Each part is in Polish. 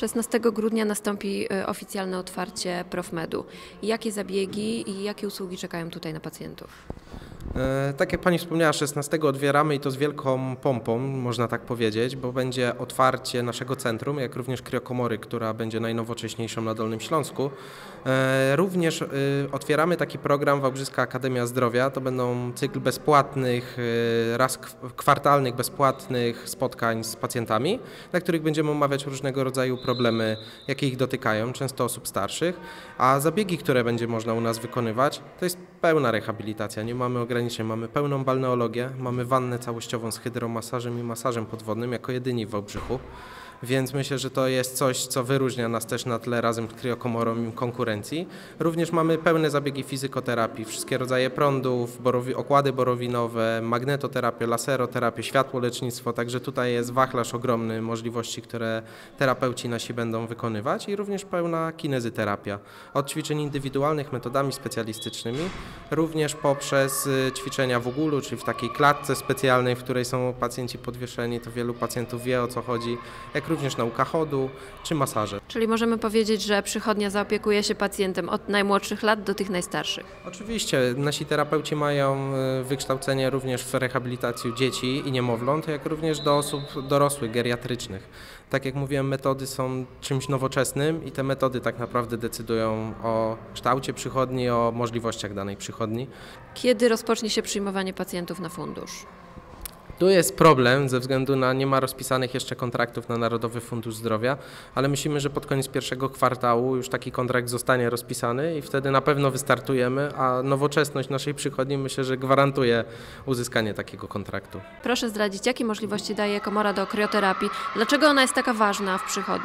16 grudnia nastąpi oficjalne otwarcie ProfMedu. Jakie zabiegi i jakie usługi czekają tutaj na pacjentów? Tak jak Pani wspomniała, 16 otwieramy i to z wielką pompą, można tak powiedzieć, bo będzie otwarcie naszego centrum, jak również kriokomory, która będzie najnowocześniejszą na Dolnym Śląsku. Również otwieramy taki program Wałbrzyska Akademia Zdrowia. To będą cykl bezpłatnych, raz kwartalnych bezpłatnych spotkań z pacjentami, na których będziemy omawiać różnego rodzaju problemy, jakie ich dotykają, często osób starszych. A zabiegi, które będzie można u nas wykonywać, to jest pełna rehabilitacja. Nie mamy ograniczeń, mamy pełną balneologię, mamy wannę całościową z hydromasażem i masażem podwodnym jako jedyni w Wałbrzychu. Więc myślę, że to jest coś, co wyróżnia nas też na tle razem z kriokomorą i konkurencji. Również mamy pełne zabiegi fizykoterapii, wszystkie rodzaje prądów, okłady borowinowe, magnetoterapię, laseroterapię, światłolecznictwo, także tutaj jest wachlarz ogromny możliwości, które terapeuci nasi będą wykonywać i również pełna kinezyterapia. Od ćwiczeń indywidualnych metodami specjalistycznymi, również poprzez ćwiczenia w ugulu, czyli w takiej klatce specjalnej, w której są pacjenci podwieszeni, to wielu pacjentów wie, o co chodzi, jak również nauka chodu czy masaże. Czyli możemy powiedzieć, że przychodnia zaopiekuje się pacjentem od najmłodszych lat do tych najstarszych. Oczywiście, nasi terapeuci mają wykształcenie również w rehabilitacji dzieci i niemowląt, jak również do osób dorosłych, geriatrycznych. Tak jak mówiłem, metody są czymś nowoczesnym i te metody tak naprawdę decydują o kształcie przychodni, o możliwościach danej przychodni. Kiedy rozpocznie się przyjmowanie pacjentów na fundusz? Tu jest problem ze względu na nie ma rozpisanych jeszcze kontraktów na Narodowy Fundusz Zdrowia, ale myślimy, że pod koniec pierwszego kwartału już taki kontrakt zostanie rozpisany i wtedy na pewno wystartujemy, a nowoczesność naszej przychodni myślę, że gwarantuje uzyskanie takiego kontraktu. Proszę zdradzić, jakie możliwości daje komora do krioterapii? Dlaczego ona jest taka ważna w przychodni?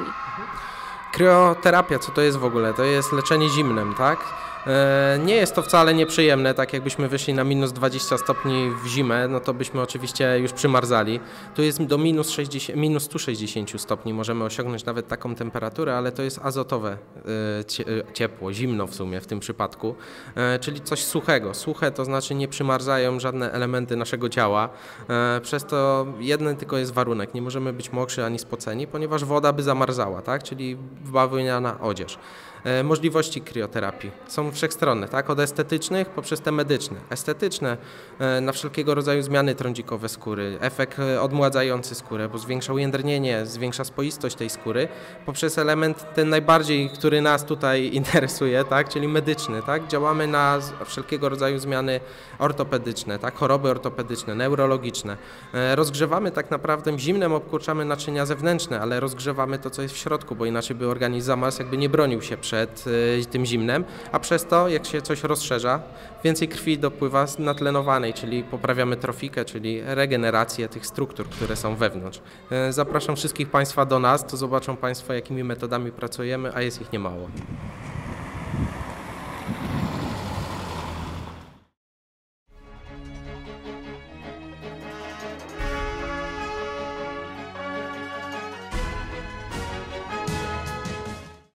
Krioterapia, co to jest w ogóle? To jest leczenie zimnem, tak? Nie jest to wcale nieprzyjemne, tak jakbyśmy wyszli na minus 20 stopni w zimę, no to byśmy oczywiście już przymarzali. Tu jest do minus 160 stopni, możemy osiągnąć nawet taką temperaturę, ale to jest azotowe ciepło, zimno w sumie w tym przypadku, czyli coś suchego. Suche to znaczy nie przymarzają żadne elementy naszego ciała, przez to jeden tylko jest warunek, nie możemy być mokrzy ani spoceni, ponieważ woda by zamarzała, tak? Czyli bawełniana odzież. Możliwości krioterapii są wszechstronne, tak? Od estetycznych poprzez te medyczne. Estetyczne na wszelkiego rodzaju zmiany trądzikowe skóry, efekt odmładzający skórę, bo zwiększa ujędrnienie, zwiększa spoistość tej skóry, poprzez element ten najbardziej, który nas tutaj interesuje, tak? Czyli medyczny, tak? Działamy na wszelkiego rodzaju zmiany ortopedyczne, tak? Choroby ortopedyczne, neurologiczne. Rozgrzewamy tak naprawdę zimnem, obkurczamy naczynia zewnętrzne, ale rozgrzewamy to, co jest w środku, bo inaczej by organizm zamarzł, jakby nie bronił się przed tym zimnem, a przez to, jak się coś rozszerza, więcej krwi dopływa natlenowanej, czyli poprawiamy trofikę, czyli regenerację tych struktur, które są wewnątrz. Zapraszam wszystkich Państwa do nas, to zobaczą Państwo, jakimi metodami pracujemy, a jest ich niemało.